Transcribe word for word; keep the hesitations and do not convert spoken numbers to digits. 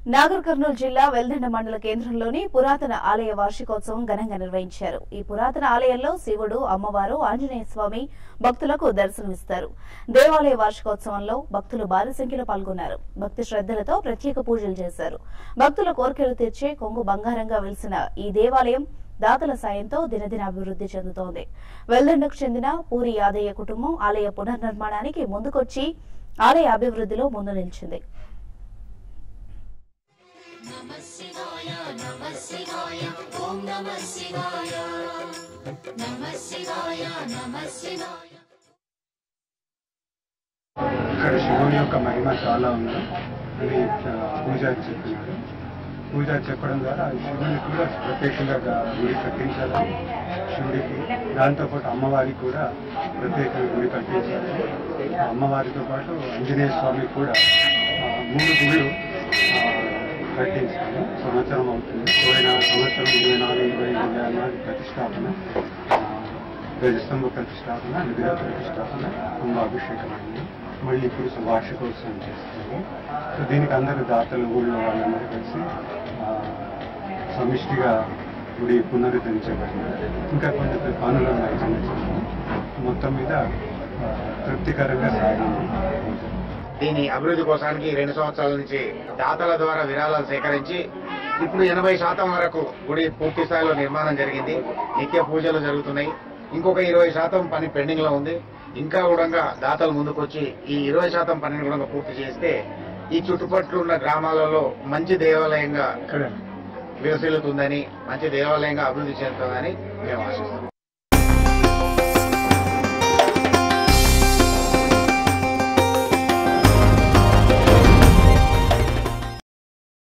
నాగర్ కర్నూలు జిల్లా వెల్దండ మండల కేంద్రంలోని పురాతన ఆలయ వార్షికోత్సవం ఘనంగా నిర్వహించారు. ఈ పురాతన ఆలయంలో శివుడు, అమ్మవారు, ఆంజనేయ స్వామి భక్తులకు దర్శనమిస్తారు. దేవాలయ వార్షికోత్సవంలో భక్తులు భారీ సంఖ్యలో పాల్గొన్నారు. భక్తి శ్రద్ధలతో ప్రత్యేక పూజలు చేశారు. భక్తుల కోర్కెలు తీర్చే కొంగు బంగారంగా వెలిసిన ఈ దేవాలయం దాతల సాయంతో దినదిన అభివృద్ధి చెందుతోంది. వెల్దండకు చెందిన పూరి యాదయ్య కుటుంబం ఆలయ పునర్నిర్మాణానికి ముందుకొచ్చి ఆలయ అభివృద్ధిలో ముందు నిలిచింది. नमः शिवाय नमः शिवाय ओम नमः शिवाय नमः शिवाय नमः शिवाय ఇక్కడ శివుని యొక్క మహిమ చాలా ఉంది అని పూజారి చెప్పినారు. పూజారి చెప్పడం ద్వారా శివుని కూడా ప్రత్యేకంగా గుడి కట్టించాలని శివుడికి, దాంతోపాటు అమ్మవారికి కూడా ప్రత్యేకంగా గుడి కట్టించాలని, అమ్మవారితో పాటు ఆంజనేయ స్వామికి కూడా మూడు గుళ్ళు కట్టించాలి. సంవత్సరం అవుతుంది. పోయిన సంవత్సరం ఇరవై నాలుగు ఇరవై ఐదు జనవరి ప్రతిష్టాపన, గజస్తంభ ప్రతిష్టాపన, విగ్రహ ప్రతిష్టాపన, కుంభాభిషేకం అయింది. మళ్ళీ ఇప్పుడు వార్షికోత్సవం చేస్తున్నాము. సో దీనికి అందరూ దాతలు, ఊళ్ళో వాళ్ళందరూ కలిసి సమిష్టిగా గుడి పునరుద్ధరించబడింది. ఇంకా కొన్ని పనులు ఉన్నాయి చిన్న చిన్న. మొత్తం మీద తృప్తికరంగా సాగింది. దీని అభివృద్ధి కోసానికి రెండు సంవత్సరాల నుంచి దాతల ద్వారా విరాళాలు సేకరించి ఇప్పుడు ఎనభై శాతం వరకు గుడి పూర్తి స్థాయిలో నిర్మాణం జరిగింది. నిత్య పూజలు జరుగుతున్నాయి. ఇంకొక ఇరవై శాతం పని పెండింగ్ లో ఉంది. ఇంకా కూడా దాతలు ముందుకొచ్చి ఈ ఇరవై శాతం పనిని కూడా పూర్తి చేస్తే ఈ చుట్టుపక్కల ఉన్న గ్రామాలలో మంచి దేవాలయంగా విలసిల్లుతుందని, మంచి దేవాలయంగా అభివృద్ధి చెందుతుందని మేము ఆశిస్తున్నాం.